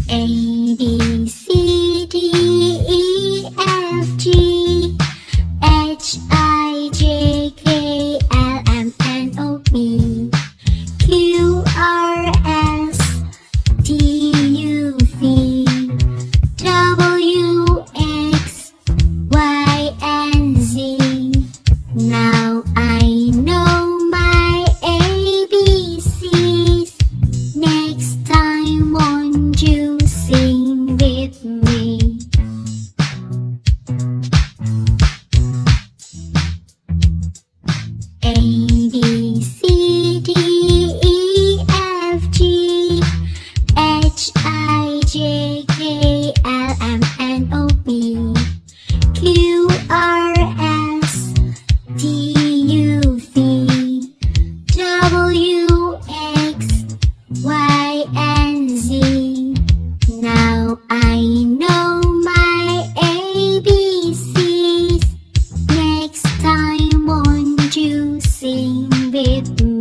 A, B, C, D, E, F, G, H, I, J, K, L, M, N, O, P, Q, R, S, T, U, V, W, X, Y, and Z. Now I know my ABCs. Next time won't you sing with me? A, B, C, D, E, F, G, H, I, J, K, L, M, N, O, P, Q, R, S, T, U, V, W, X, Y, and Z. Now I know my ABCs. Next time won't you sing with me?